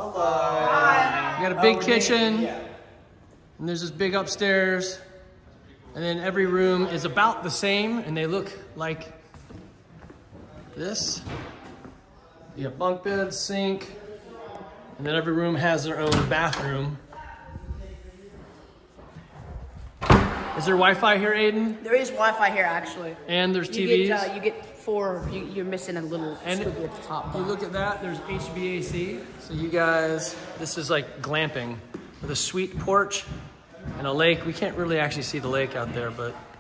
Hello. Hi. You got a big kitchen, and there's this big upstairs, and then every room is about the same, and they look like this. You have bunk beds, sink, and then every room has their own bathroom. Is there Wi-Fi here, Aiden? There is Wi-Fi here, actually. And there's TVs? You get 4, you're missing a little squiggly at the top. You look at that, there's HVAC. So you guys, this is like glamping with a sweet porch and a lake. We can't really actually see the lake out there, but